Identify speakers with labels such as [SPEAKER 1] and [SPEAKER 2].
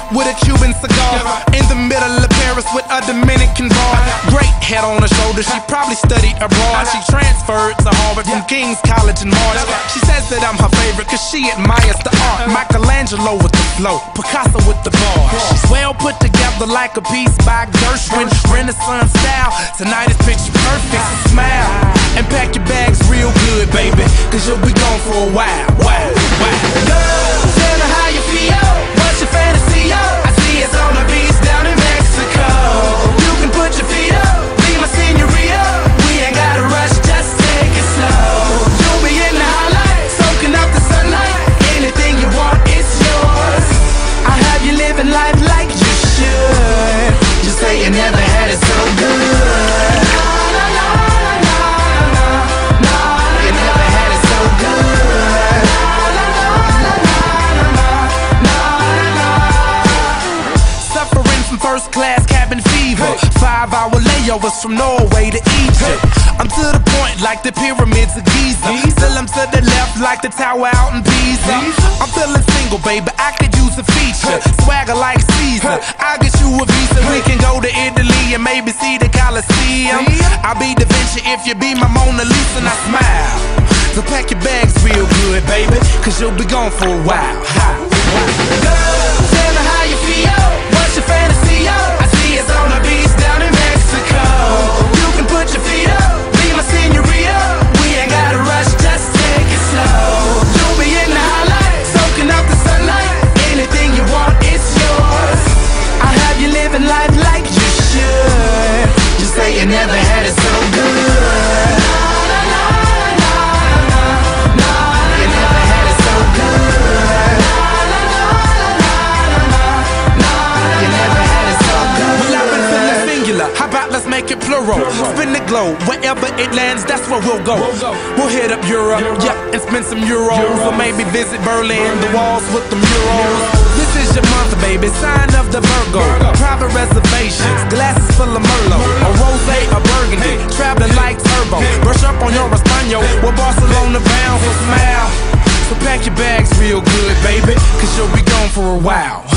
[SPEAKER 1] with a Cuban cigar. In the middle of Paris with a Dominican bar. Great head on her shoulder, she probably studied abroad. She transferred to Harvard from King's College in March. She says that I'm her favorite cause she admires the art. Michelangelo with the flow, Picasso with the bars. She's well put together like a piece by Gershwin. Renaissance style, tonight is picture perfect. So smile and pack your bags real good, baby, cause you'll be gone for a while. Girl, tell me how you feel. What's your fantasy, yo? I see it's on the beach down in Mexico. You can put your feet up, be my senorita. We ain't gotta rush, just take it slow. You'll be in the highlight, soaking up the sunlight. Anything you want, it's yours. I'll have you living life like you should. Just say you never had it so good. You never had it so good. Suffering from first class cabin fever. 5-hour layovers from Norway to Egypt. I'm to the point like the pyramids of Giza. Still I'm to the left like the tower out in Pisa. I'm feeling single, baby, I could use a feature. Swagger like Caesar, I'll get you a visa. We can go to Italy and maybe see the Colosseum. I'll be Da Vinci if you be my Mona Lisa. And I smile, so pack your bags real good, baby, cause you'll be gone for a while. Girl, tell me how you feel. What's your fantasy, yo? I see it's on the beach down in Mexico. You can put your feet up, be my senorita. We ain't gotta rush, just take it slow. You'll be in the highlight, soaking up the sunlight. Anything you want, it's yours. I'll have you living life like you should. Just say you never had it so good. You never had it so good. You never had it so good. Well, I've been feeling singular, how about let's make it plural? Spin the globe, wherever it lands, that's where we'll go. We'll hit up Europe, yeah, and spend some euros. Or maybe visit Berlin, the walls with the murals. This is your month, baby, sign of the Virgo. Private reservations, glasses full of Merlot. A rosé, a burgundy, traveling like turbo. Brush up on your Espanol, we're Barcelona bound, so smile. So pack your bags real good, baby, cause you'll be gone for a while.